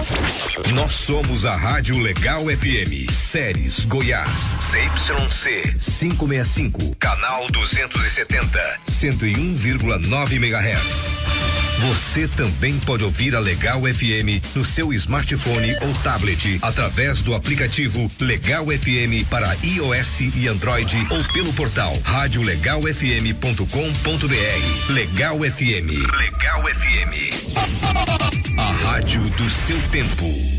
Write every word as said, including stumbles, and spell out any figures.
Nós somos a Rádio Legal F M, Séries Goiás, C Y C quinhentos e sessenta e cinco, canal duzentos e setenta, cento e um vírgula nove megahertz. Você também pode ouvir a Legal F M no seu smartphone ou tablet através do aplicativo Legal F M para iOS e Android ou pelo portal rádio legal f m ponto com ponto b r. Legal F M. Legal F M. A rádio do seu tempo.